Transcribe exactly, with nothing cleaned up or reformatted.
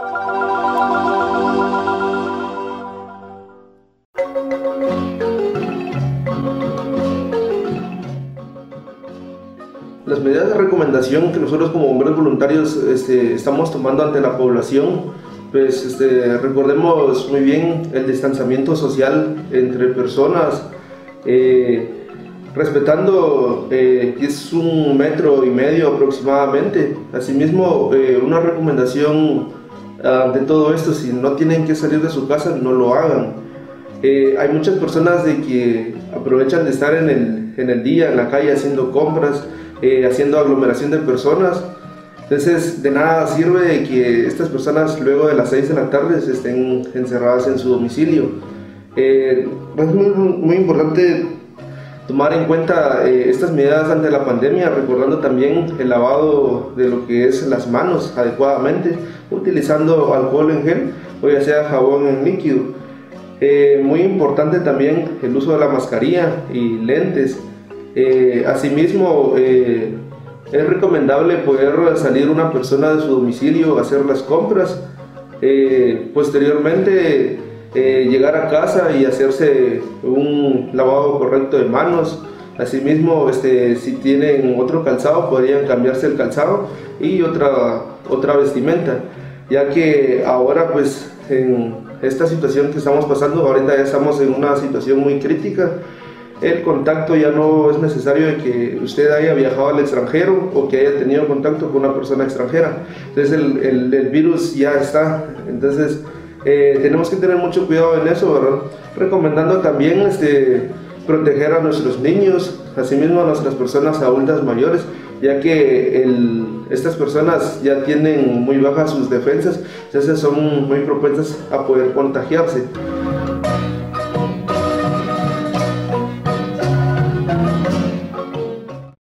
Las medidas de recomendación que nosotros como bomberos voluntarios este, estamos tomando ante la población, pues este, recordemos muy bien el distanciamiento social entre personas, eh, respetando eh, que es un metro y medio aproximadamente. Asimismo, eh, una recomendación uh, de todo esto: si no tienen que salir de su casa, no lo hagan. Eh, hay muchas personas de que aprovechan de estar en el, en el día en la calle haciendo compras, eh, haciendo aglomeración de personas. Entonces de nada sirve que estas personas luego de las seis de la tarde estén encerradas en su domicilio. Eh, es muy, muy importante tomar en cuenta eh, estas medidas ante la pandemia, recordando también el lavado de lo que es las manos adecuadamente, utilizando alcohol en gel o ya sea jabón en líquido. Eh, muy importante también el uso de la mascarilla y lentes. Eh, asimismo, eh, es recomendable poder salir una persona de su domicilio a hacer las compras, eh, posteriormente eh, llegar a casa y hacerse un lavado correcto de manos. Asimismo, este, si tienen otro calzado, podrían cambiarse el calzado y otra, otra vestimenta, ya que ahora pues en esta situación que estamos pasando, ahorita ya estamos en una situación muy crítica. El contacto ya no es necesario de que usted haya viajado al extranjero o que haya tenido contacto con una persona extranjera. Entonces el, el, el virus ya está. Entonces eh, tenemos que tener mucho cuidado en eso, ¿verdad? Recomendando también este, proteger a nuestros niños, asimismo a nuestras personas adultas mayores, ya que el, estas personas ya tienen muy bajas sus defensas, entonces son muy propensas a poder contagiarse.